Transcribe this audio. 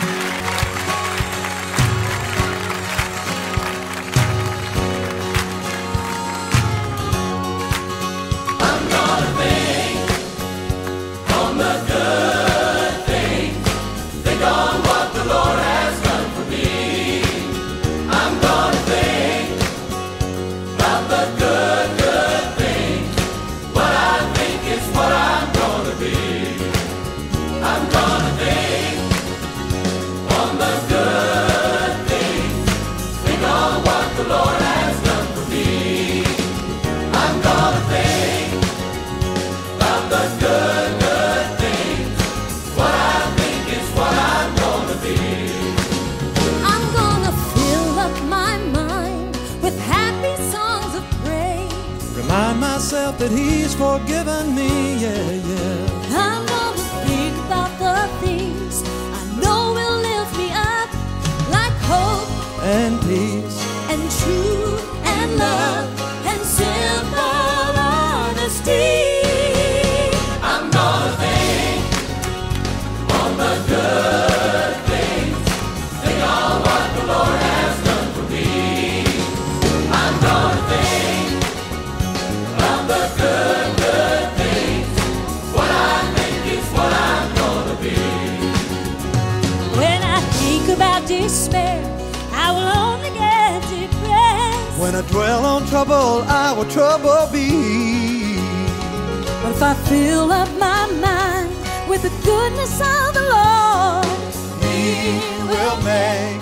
Remind myself that He's forgiven me, yeah, yeah. I'm gonna think about the things I know will lift me up, like hope and peace and truth and love and simple honesty. I'm gonna think on the good things, think on what the Lord has done for me. I'm gonna think on the good things. What I think is what I'm gonna be. When I think about despair, I will only get depressed. When I dwell on trouble, I will trouble be. But if I fill up my mind with the goodness of the Lord, He will make